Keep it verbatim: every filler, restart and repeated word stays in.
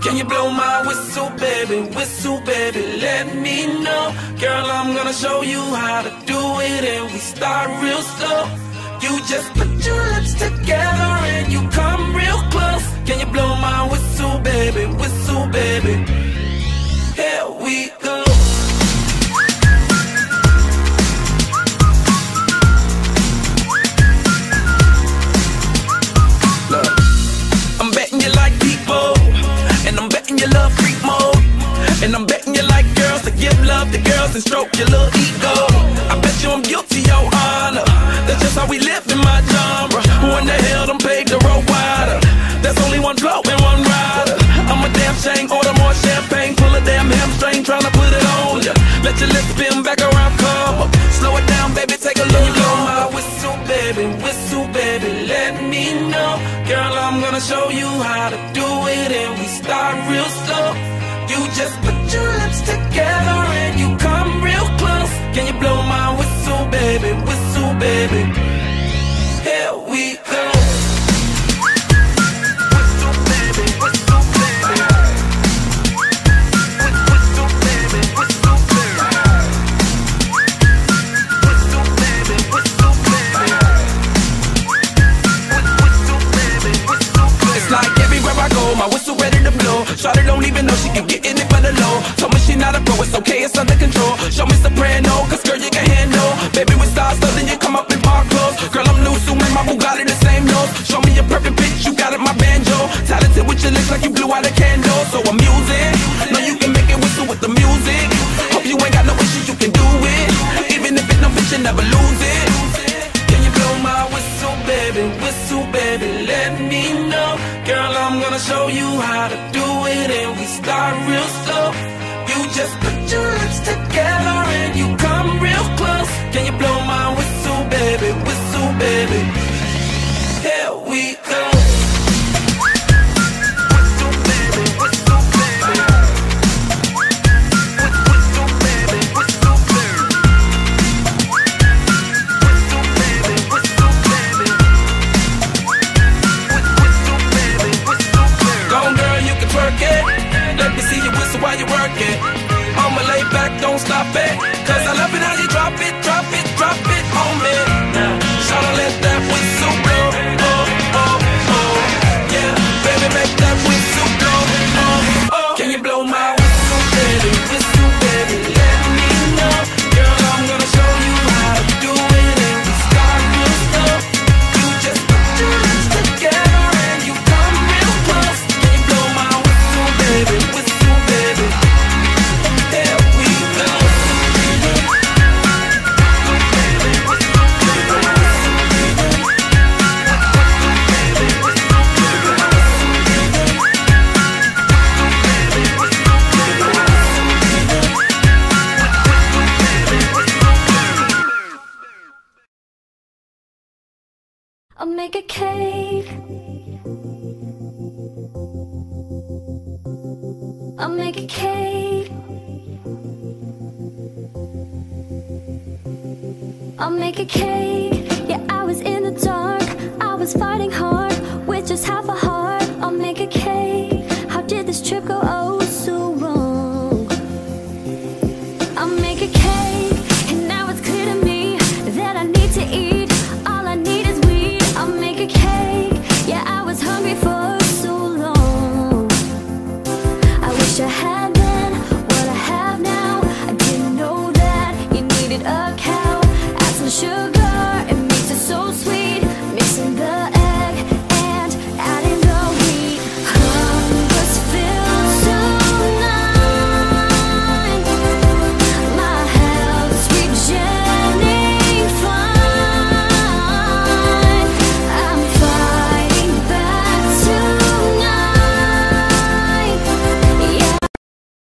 Can you blow my whistle, baby, whistle, baby, let me know. Girl, I'm gonna show you how to do it, and we start real slow. You just put your lips together and you come real close. Can you blow my whistle, baby, whistle, baby? Here we go. Look, I'm betting you like people, and I'm betting you love freak mode, and I'm betting you like girls to give love to girls and stroke your little ego. I bet you I'm guilty, your honor. That's just how we live in my genre. Who in the hell done paved the road wider? There's only one blow and one rider. I'm a damn shame, order more champagne, pull a damn hamstring, tryna put it on ya. Let your lips spin back around, come up. Slow it down, baby, take a look. Blow my whistle, baby, whistle, baby, let me know. Girl, I'm gonna show you how to do it, and we start real slow. You just put your lips together and you come real close. Can you blow my whistle, baby, whistle, baby? Here we go. Whistle, baby, whistle, baby. Whistle, baby, whistle, baby. Whistle, baby, whistle, baby. Whistle, baby, whistle, baby. It's like everywhere I go, my whistle ready to blow. Shawty don't even know she can get in it for the low. Told me she not a pro, it's okay, it's under control. Show me soprano, cause girl you can handle. Baby with stars, so then you come up in park clothes. Girl I'm new, so make my Bugatti the same nose. Show me a perfect pitch, you got it, my banjo. Talented with your lips like you blew out a candle. So I'm using, know you can make it whistle with the music. Hope you ain't got no issues, you can do it. Even if it no bitch, you never lose it. Can you blow my whistle, baby, whistle, baby, let me know. Girl, I'm gonna show you how to do it, and we start real slow. You just put your lips together and you come real close. Can you blow my whistle, baby, whistle, baby? Here we go. Whistle, baby, whistle, baby. Whistle, baby, whistle, baby. Whistle, baby, whistle, baby. Whistle, baby, whistle, baby. Go on, girl, you can twerk it. Let me see you whistle while you work it. I'ma lay back, don't stop it, cause I love it how you drop it, drop it, drop it on me. Now, shout let that whistle blow, oh, oh, oh. Yeah, baby, make that whistle blow, oh, oh. Can you blow my whistle, baby, whistle, baby, let me know. Girl, I'm gonna show you how to do it, and we start real slow. You just put your lips together and you come real close. Can you blow my whistle, baby, whistle, baby? Here we go. I'll make a cake. I'll make a cake. I'll make a cake. Yeah, I was in the dark, I was fighting hard with just half a heart. I'll make a cake. How did this trip go oh so wrong? I'll make a cake, and now it's clear to me that I need to eat.